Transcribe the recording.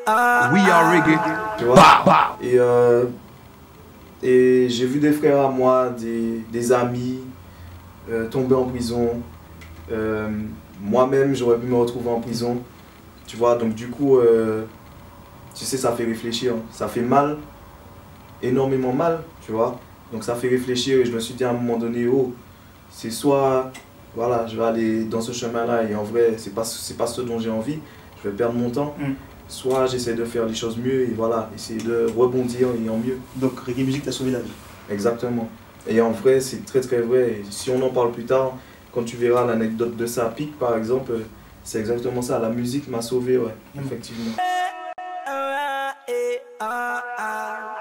We are reggae. Tu vois? Et j'ai vu des frères à moi, des amis tomber en prison. Moi-même, j'aurais pu me retrouver en prison. Tu vois, donc du coup, tu sais, ça fait réfléchir. Ça fait mal, énormément mal, tu vois. Donc ça fait réfléchir et je me suis dit à un moment donné, oh, c'est soit, voilà, je vais aller dans ce chemin-là et en vrai, c'est pas ce dont j'ai envie, je vais perdre mon temps. Soit j'essaie de faire les choses mieux et voilà, essayer de rebondir et en mieux. Donc reggae music t'a sauvé la vie. Exactement. Et en vrai, c'est très très vrai. Et si on en parle plus tard, quand tu verras l'anecdote de Sapik par exemple, c'est exactement ça. La musique m'a sauvé, ouais, effectivement.